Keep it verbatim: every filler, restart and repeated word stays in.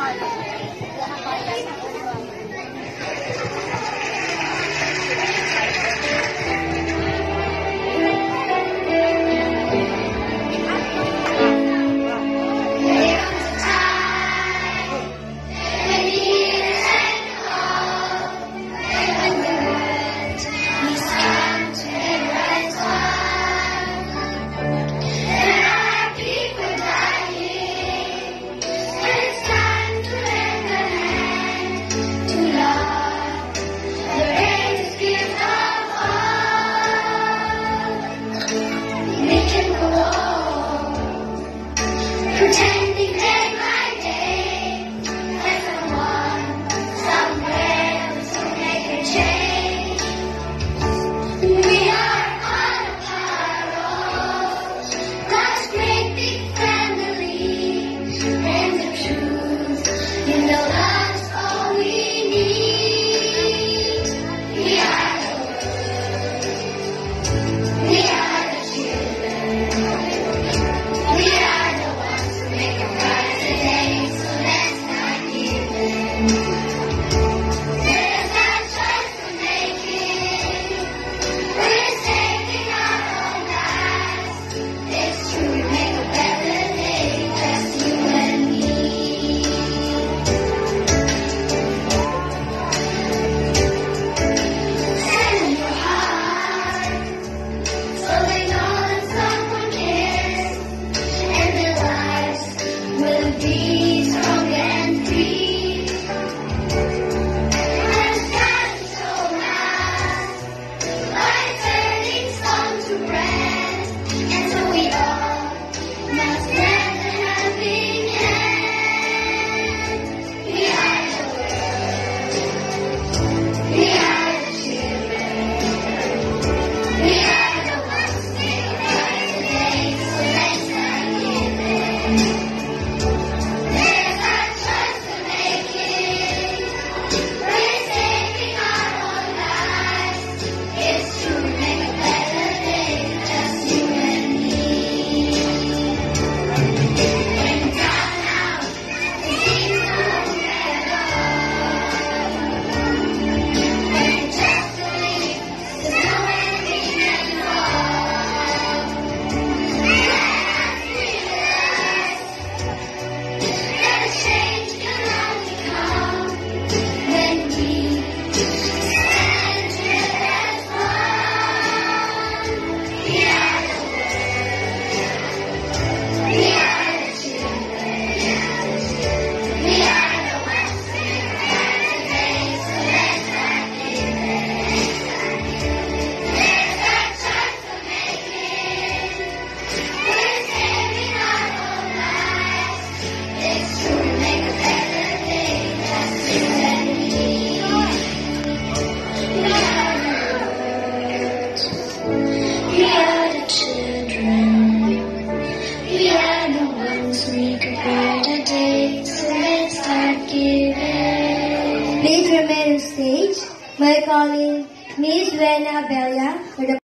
Pretending day by day, there's someone somewhere to make a change. We are part of Harold, God's great big family, and the truth, you know that's all we need. We are the world, we are the children, we are make a brighter day, so let's not give in. There's that choice we're making. We're taking our own lives. It's true, we make a better day, just you and me. Send your heart, so they know that someone cares, and their lives will be strong and free. And stand so high, like turning stone to bread. And so we all must lend a helping hand. We are the world, we are the children, we are the ones who make a brighter day, so let's not give in. There's our choice we're making. We're taking our own lives. It's true, we make a better day, just you and me. When down out, it seems no better. When just believe there's nowhere we can go. Let us realize that a change can only come when we stand together as one. We are the world, we are the children, we are the ones who make a brighter day, so let's not give in. There's that choice we're making. We're saving our own lives. It's true, we make a better day, just you and me. We are the world, we are the children, we are the ones who make a brighter day, so let's start giving. Please remain on stage by calling Miss Vena Bella for the